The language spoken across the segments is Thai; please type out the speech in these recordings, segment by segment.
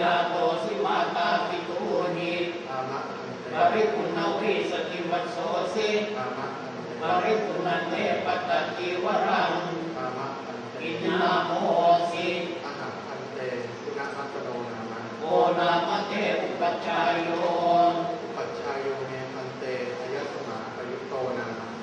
าโตสิมาตาปิตูหิปริปุณวิสติวัสโสสิปริปุณเตปัตตติวรังอินนาโมสิโอนามาเตอุปัชฌายโยเมพันเตอายสมาปยุตโตนามะ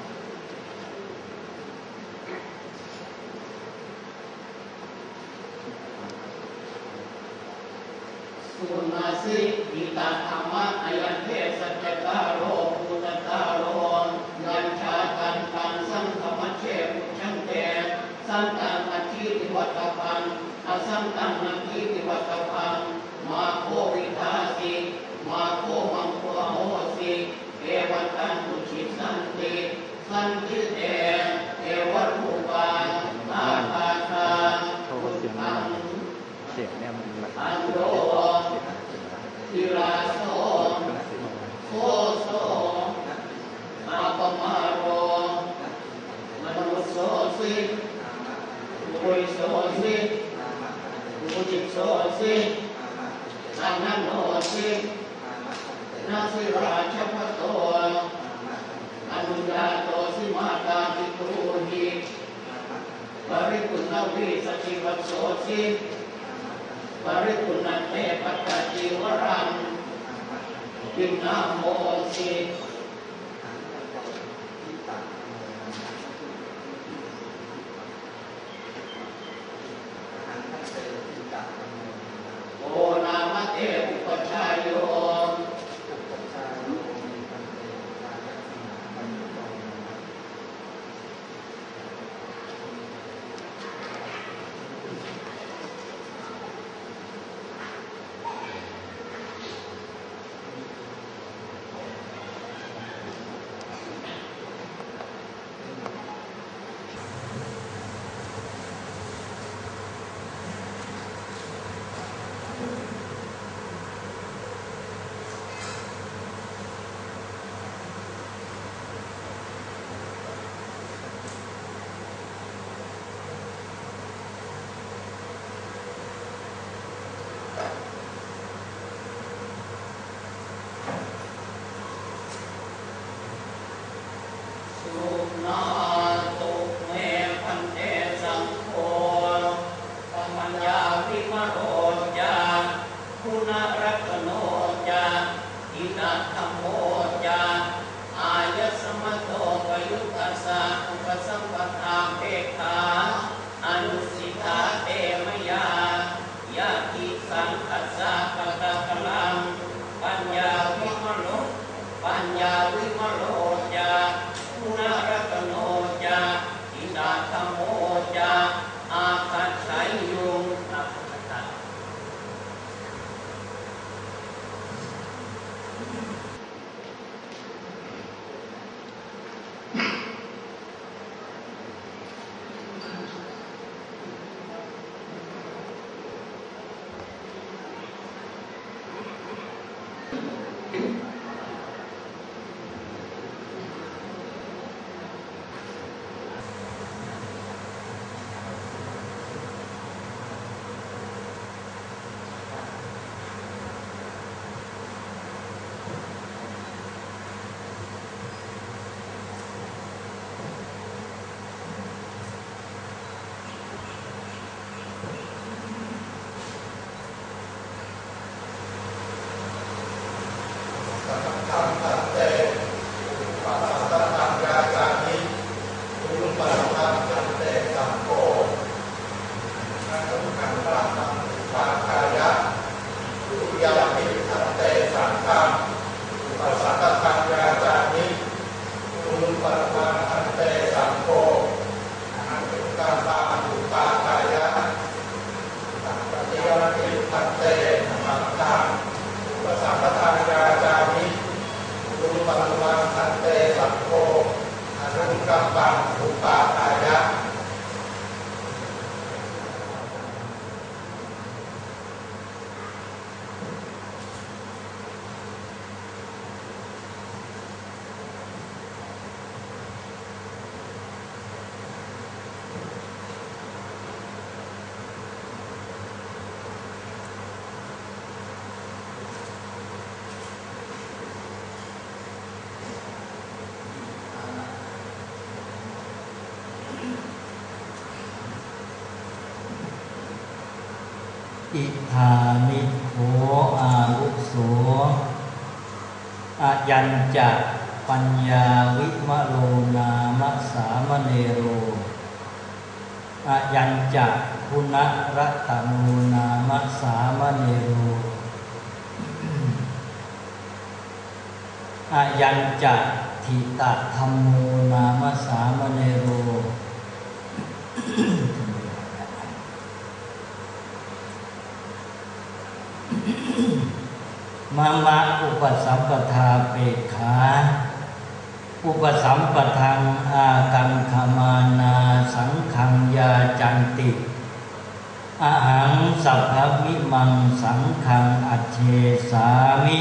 สุนาสิอิตาธรรมะอายันเทสัจจตาโรภูตตาโรยัญชากันตังสังฆมัชเชปุชันเตสังตังอธิติวัตพังอสังตังอธิติวัตพังมาโควิทาสิมาโคมังโคโหสิเอวัตันตุชิสันติสันติเตเอวรูปังอาภาคังพุทธังเสียงเนี่ยมันอันโดทิราโสโคโสอาปมาโรมนุสโสสิปุริโสสิปุจิโสสิอนันโนสินาสิราชพโตอนุญาโตสิมาตาปิตูหิปริปุณวิสติวัสโสสิปริปุณเตปัตตติวรังอินนาโมสิโอนามเตอุปัชฌายโยนาตุเมพันเตสังโฆปัญญาวิมโรจาคุณรัตโนจาอินาธรรมโมจาอายสมโตปยุตตัสสะอุปสัมปทาเภขาอนุสิทาเตมยายาติสังคัสสะปะตะกลังปัญญาวิมโรจาคุณรัตโนจาอินาธรรมโมจาอาคัจฉัยยุงอิธานิโขอาวุโสอายัญจะปัญญาวิมโลนามะสามเณโรอายัญจะคุณรัตโนนามะสามเณโรอายัญจะทิตะธัมโมนามะสามเณโรมามะอุปสัมปทาเปกขาอุปสัมปทังอากังขมานาสังขังยาจันติอาหังสัพพมิมังสังขังอัจเฉสามิ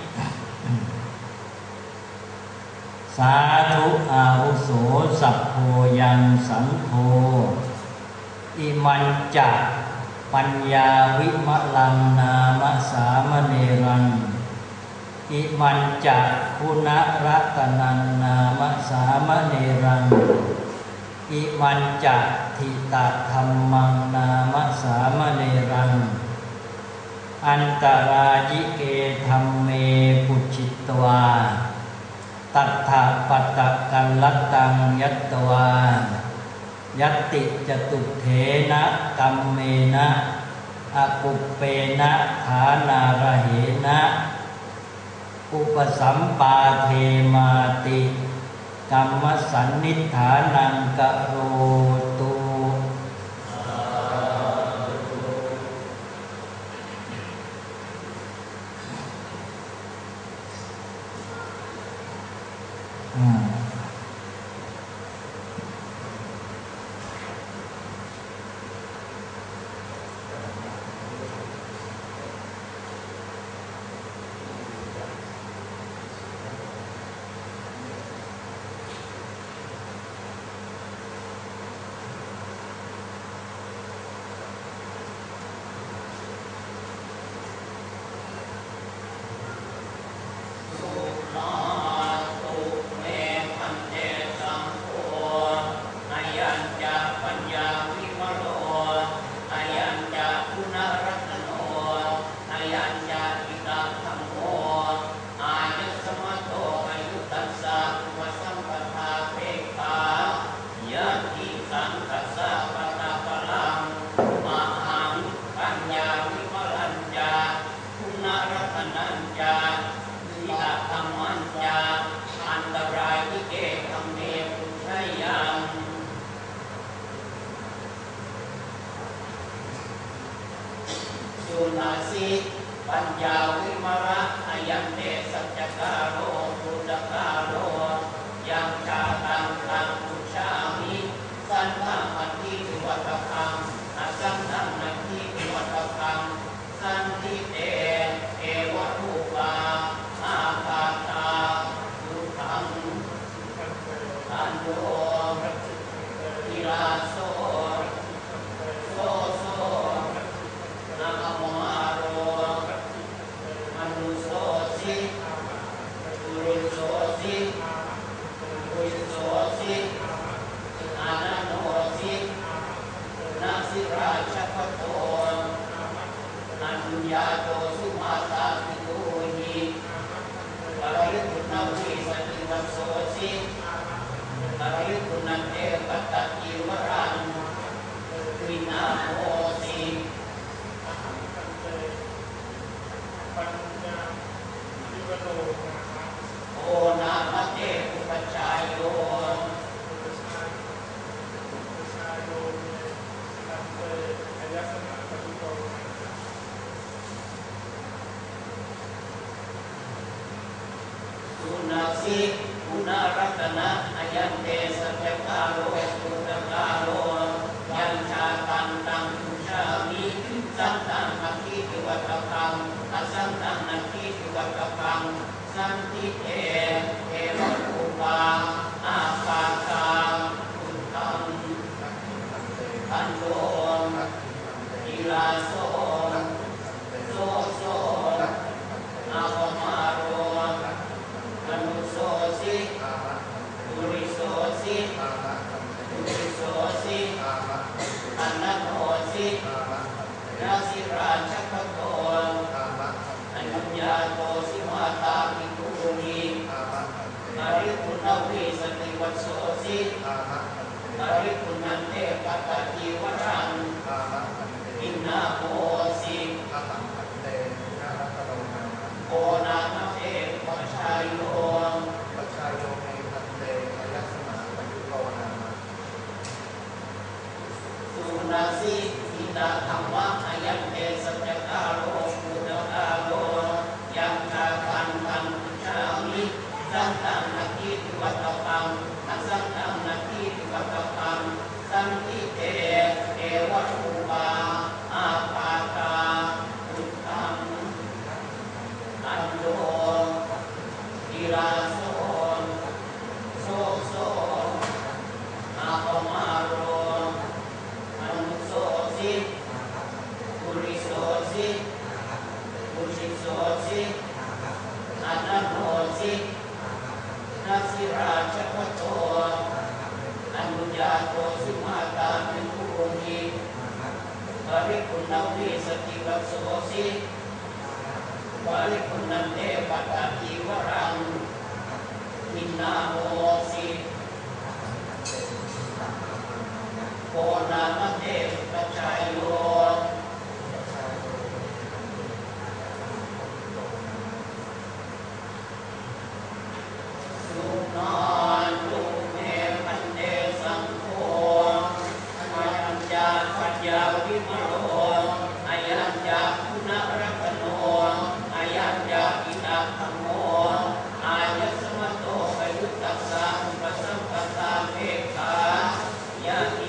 สาธุอาวุโสสัพโพยังสังโฆอิมันจะปัญญาวิมลังนามะสามเณรังอิมันจะคุณรัตนันนามะสามเณรังอิมันจะทิตะธัมมังนามะสามเณรังอันตรายิเกธัมเมปุจิตวาตัทธะปัตตะกัลลัตตังยัตตวายัตติจตุเถนะกัมเมนะอปุปเปนะฐานาระเหนะอุปสัมปาเทมาติกัมมสันนิฐานังกะโรตุปัญญาวิมระอายันเตสัจจกาโรปุจกาโรยังชาตังตังปุชามิสันทังอัตถิวิวัตคังอสันทังอัตถิวิวัตคังสันติเตเอวะรูปาอาคาตาสุขังอันโยทิราโสโสโสนะโมยาโตสุมาตาปิโตหิปะริปุณณวิสัจจิวัสโสสิปะริปุณณเตปัตตจิวรังวินาโมสิโอนาคเตอุปชายโยสิปุณรัตนะอายันเตสัจจกาโรปุจกาโรยังชาตังตังปุชามิสันตังอัตถิวิวัตคังอสันตังอัตถิวิวัตคังสันติเตเอวะรูปาอาคาตาพุทธังอันโยทิราโสโสโสอาภมาโรอนุโสสิปุริโสสิปุริโสสิอนันโนสินานาสิราชพโตตามะอนุญาโตสิมาตาภิกขุนีตามะอริคุณวิสติวัสโสสิตามะอริคุณันเทปัตตจีวรังตามะอินนาโมสิตามะอันเตนะรัตโนนาโอนามะเทปัจชายโยปัจจายโยเมพันเตอยัสมาปยุโตนาสุนาสิอิตาธรรมะอายันเตสัจจตาโลกุตตาโลยังคาคันคันชามิสันตังนักขิติวัตตปังนัสันตังนักขิติวัตตปังสันติเตเอวะรูปาอาปาตาอุตตังอันโยอิราโสโสโสอาปมาโรอนุโสสิปุริโสสิปุริโสสิอนันโนสินาสิราชพโตอนุญาโตสิมาตาภิกขุนีปริคุณวิสติวัสโสสิปริคุณันเทปัตตจีวรังอินนาโมสิโอนามะเทปัจจายโยสุนาตุเมพันเตสังโฆอายัญญาปัญญาวิมโรอายัญญาคุณรัตโนอายัญญาอิตาธัมโมอายัสมโตปยุตตัสสะอุปสัมปตาเมขายะอิ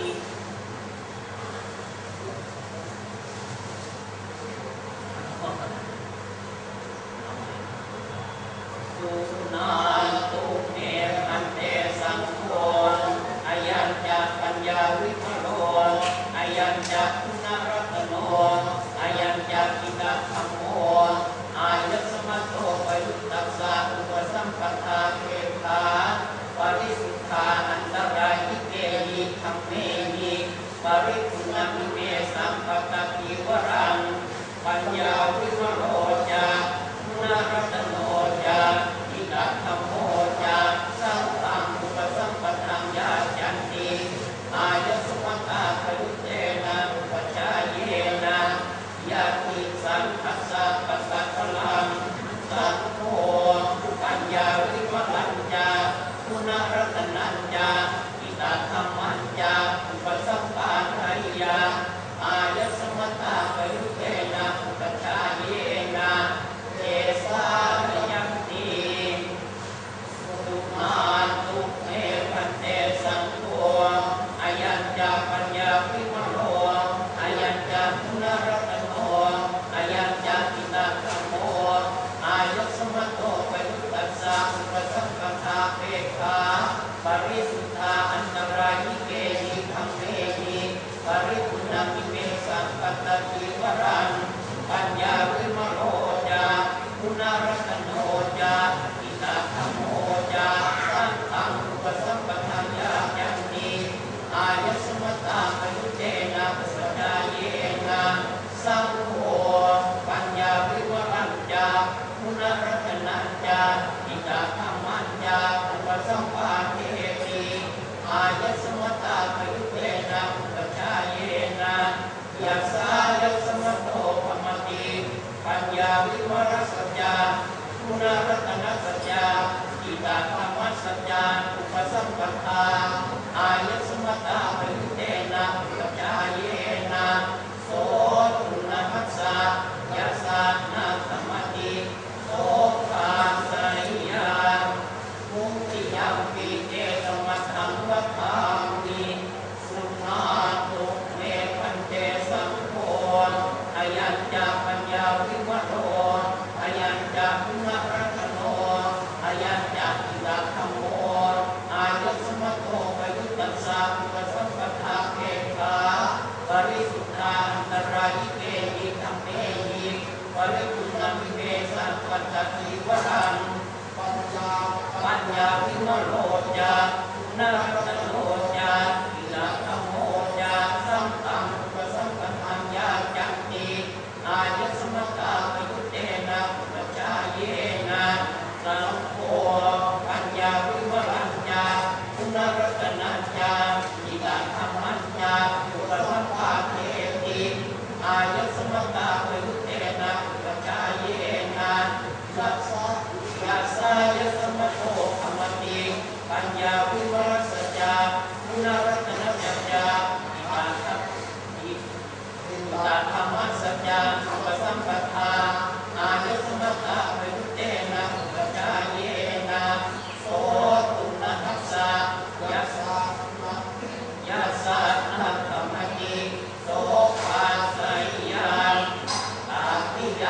สุนาตุเมพันเตสังโฆอายัญญาปัญญาวิมโรอายัญญาคุณรัตโนอายัญญาอิตาธัมโมอายัสมโตปยุตตัสสะอุปสัมปทาเทธาปริสุทธาอันตรายเกยิธัมเมหิปริคุณามิเมสัมปตติวรังปัญญาวิมโรจาคุณรัตโนจาอิตาธัมโมจาสังฆังอุปสัมปทังญาจันติอายัสมตาปยุตเตนะอุปชาเยนะยาติสังคัสสะปัสสะพลังสังโฆปัญญาวิมลัญจาคุณรัตนัญจาอิตาธัมมัญจาอุปสัมปาทายาอายัสมตาปยุตเตนะอุปชาเยนะเจสานยัมติสุมาตุเมพันเตสังโฆอายัญญาปัญญาวิมโรอายัญญาคุณรัตโนอายัญญาอิตาธัมโมอายัสมโตปยุตตัสสะอุปสัมปทาเปขาปริสุทธาอันตรายเกยิธัมเมหิปริคุณามิเมสัมปัตตจีวรังปัญญาวิมโรจาคุณรัตโนจาอิตาธัมโมจาสังฆังอุปสัมปทังญาจันติอายัสมตาปยุตเตนะอุปชาเยนะสังโฆปัญญาวิมลัญจาคุณรัตนัญจาอิตาธัมมัญจาอุปสัมปาเทติอายัสมตาปยุตเตนะอุปชาเยนะยัสสายัสมโตภมติปัญญาวิมรสัจจาคุณรัตนสัจจาอิตาธัมมัสสัจจาอุปสัมปทาอายัสมตาปยุตเตนะอุปชาเยนะโสตุนมัสสะยัสสานาธัมมติโสภาสัยยามุติยัมปิเตสมัสสังวะคามิสุนาตุเมพันเตสังโฆอายัญญาปัญญาวิมโรอายัญญาคุณรัตโนอายัญญาอิตาธัมโมอายัสมโตปยุตตัสสะอุปสัมปทาเกขาปริสุทธาอันตรายเกยิธัมเมหิปริคุณามิเมสัมปัตตจีวรังปัญญาวิมโรจาคุณรัตโนจาอิตาธัมโมจาสังฆังอุปสัมปทังญาจันติ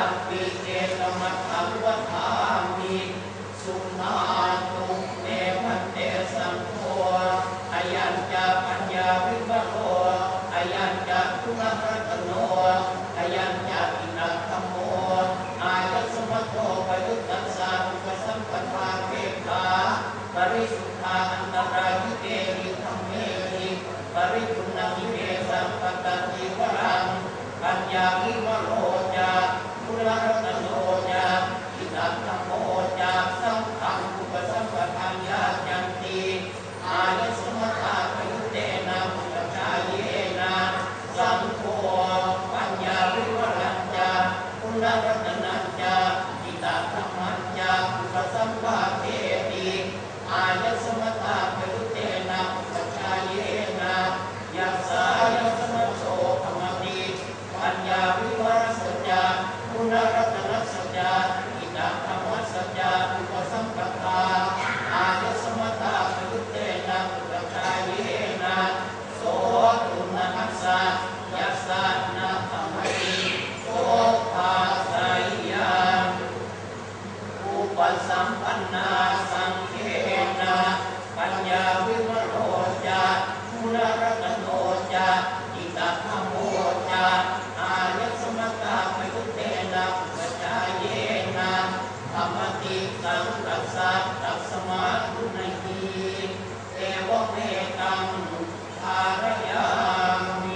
ปิเกตมัตถังวัฏฐามิสุนาตุเมพันเตสังโฆอายัญจปัญญาวิบัติโตอายัญจคุณรัตโนอายัญจอินัตโมอายัสมัตโตปยุตตัสสะอุปสัมปทาเกตาปริสุทธาอันตรายิเกหิธรรมเมหิปริปุณณิเกสัมปตติวรังปัญญาวิมโลจาคุณรัตโนจาอินัตโมจาสังฆังอุปสัมปทานญาจันติอายัสมัตตาปยุเตนะปุจจาเยนะสังโฆปัญญาวิวรัญจาคุณรัตนัญจาอิตัธรรมัญจาอุปสัมภาเทติอายัสมัตตาปยุเตนะปุจจาเยนะยัสสายัสมัตโสภมติปัญญาวิวรัสจาคุณรัตนัสจาอิตัธรรมัสจาอุปสัมปทาอายัสมัตตาปยุเตนะปุจจาเยนะโสตุนะมัสสะยัสสะนะภมติโสภาสัยยาอุปสัมปันนาสังเขนะปัญญาวิมโลจาคุณรัตโนจาอิตัธรรมโมจาอายัสมัตตาปยุเตนะปุจจาเยนะธรรมติสังกัสสะตัสมาตุนะหิเอวะเมตังภารยามิ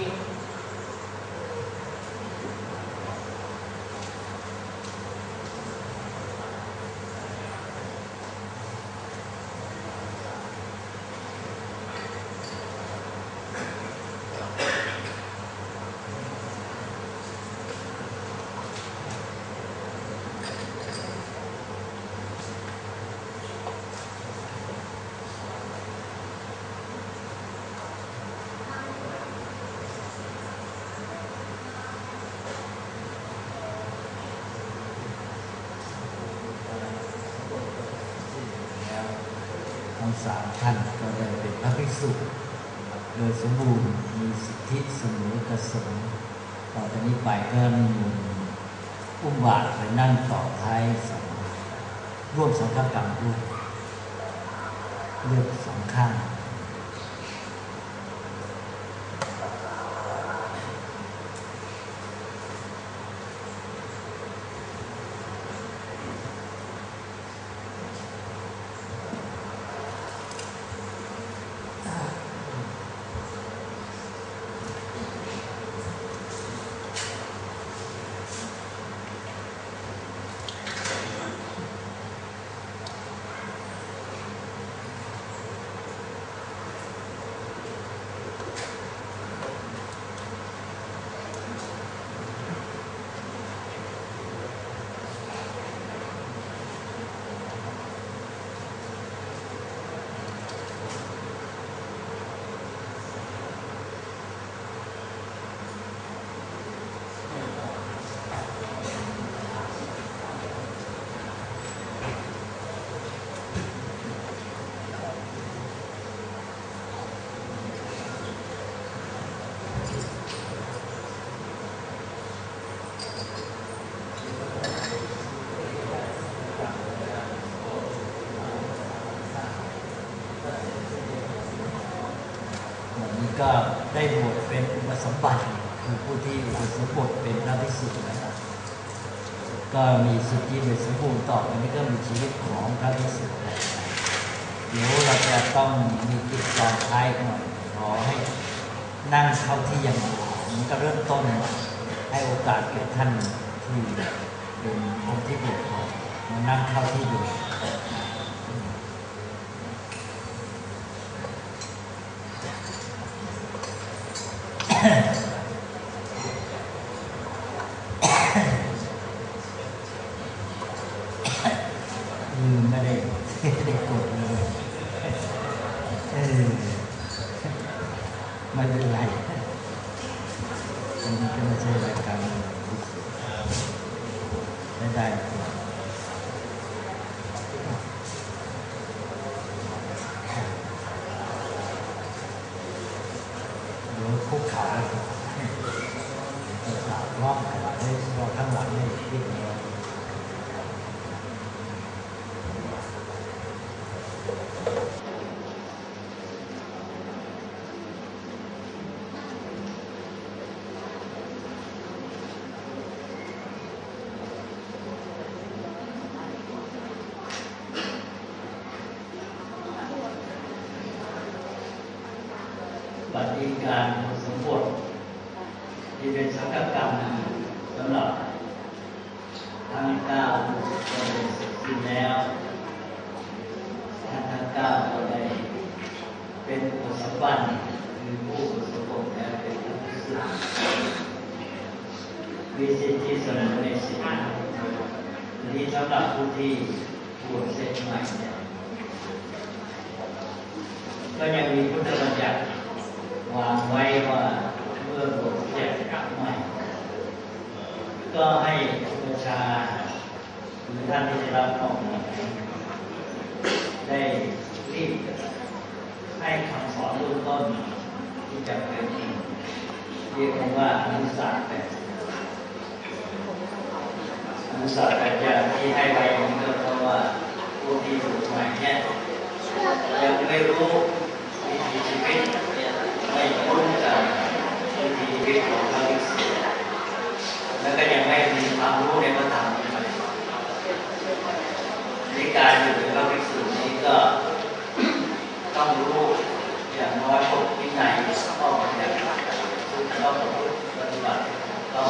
ทั้งสามท่านก็ได้เป็นพระภิกษุโดยสมบูรณ์มีสิทธิเสมอกสงฆ์ต่อจากนี้ไปก็นิมนต์อุ้มบาตรไปนั่งต่อท้ายสงฆ์ร่วมสังฆกรรมด้วยเลือกสองข้าง ก็ได้บวชเป็นอุปสมบัติคือผู้ที่อุปสมบทเป็นพระภิกษุนะครับก็มีสิทธิโดยสมบูรณ์ต่อไปนี้ก็มีชีวิตของพระภิกษุเดี๋ยวเราจะต้องมีกิจกรรมท้ายหน่อยขอให้นั่งเข้าที่อย่างนี้ก็เริ่มต้นให้โอกาสแก่ท่านที่เป็นคนที่บวชมานั่งเข้าที่อยู่ไม่ได้กดเลยไม่เป็นไรอันนี้ก็ไม่ใช่รายการได้เดี๋ยวคุกขาเลยจะสาวรอบให้รอทั้งหลังเลยการสมบทที่เป็นสังฆกรรมสำหรับทั้ง9ผู้ก็ได้เสร็จสิ้นแล้วท่านทั้ง9ก็ได้เป็นผู้สัมปันคือผู้สมบทและเป็นผู้พิสุทธิ์มีสิทธิเสมอในศีลนี้สำหรับผู้ที่บวชเสร็จใหม่เนี่ยก็ยังมีพุทธบัญญัติวางไว้ว่าเมื่อบวชเสร็จใหม่ก็ให้บูชาหรือท่านที่ได้รับมอบหมายได้รีบให้คำสอนเบื้องต้นที่จะเป็นเรียกว่าอนุสาสน์แบบอนุสาสน์แบบอย่างที่ให้ไปนี้ก็เพราะว่าพวกที่บวชใหม่เนี่ยยังไม่รู้วิถีชีวิตไม่รู้จักวิถีชีวิตของพระภิกษุแล้วก็ยังไม่มีความรู้ในพระธรรมในการอยู่เป็นพระภิกษุนี้ก็ต้องรู้อย่างน้อยพวกวินัยข้อบัญญัติข้อประพฤติปฏิบัติต้อง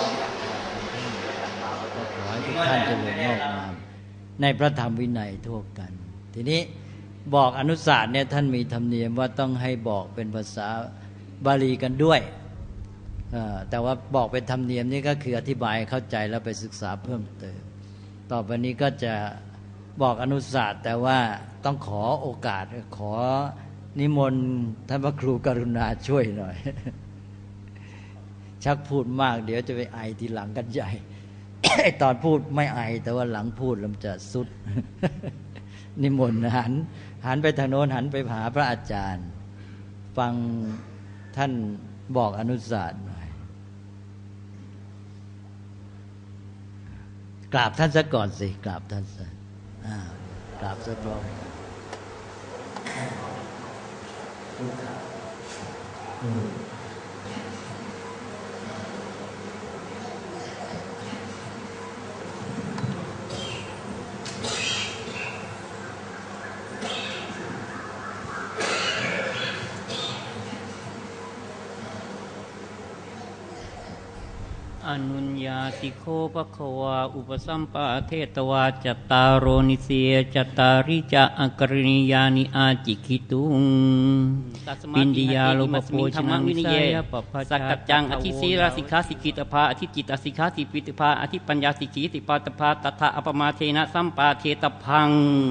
ขอให้ทุกท่านเจริญงอกงามในพระธรรมวินัยทั่วกันทีนี้บอกอนุสาสน์เนี่ยท่านมีธรรมเนียมว่าต้องให้บอกเป็นภาษาบาลีกันด้วยแต่ว่าบอกเป็นธรรมเนียมนี่ก็คืออธิบายเข้าใจแล้วไปศึกษาเพิ่มเติมต่อไปนี้ก็จะบอกอนุสาสน์แต่ว่าต้องขอโอกาสขอนิมนต์ท่านพระครูกรุณาช่วยหน่อยชักพูดมากเดี๋ยวจะไปไอทีหลังกันใหญ่ ตอนพูดไม่ไอแต่ว่าหลังพูดมันจะสุด นิมนต์หันไปทางโน้นหันไปหาพระอาจารย์ฟังท่านบอกอนุสาสน์หน่อยกราบท่านซะก่อนสิกราบท่านซะกราบซะพร้อมอนุญญาติโคภควาอุปสัมปะเทตวาจัตตารโรนิเสจัตตาริจะอกริณิยานิอาจิคิตุงปินดิยาโลภโภชนะวินิเยสักกัจจังอธิศีลสิกขาสิกิตภาอธิจิตสิกขาสิปิตภาอธิปัญญาสิกิติปาตภาตถาอปมาเทนะสัมปาเทตพัง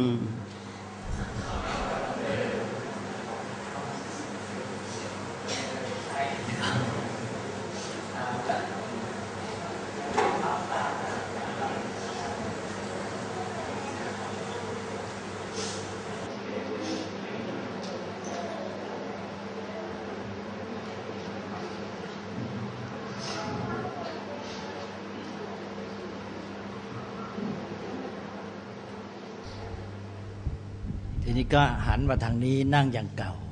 ทีนี้ก็หันมาทางนี้นั่งอย่างเก่า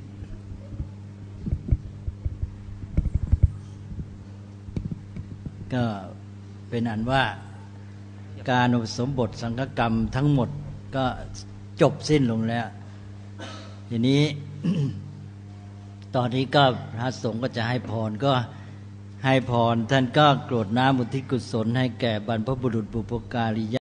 ก็เป็นอันว่าการอุปสมบทสังฆกรรมทั้งหมดก็จบสิ้นลงแล้วทีนี้ ตอนนี้ก็พระสงฆ์ก็จะให้พรก็ให้พรท่านก็กรวดน้ำอุทิศกุศลให้แก่บรรพบุรุษบุพการี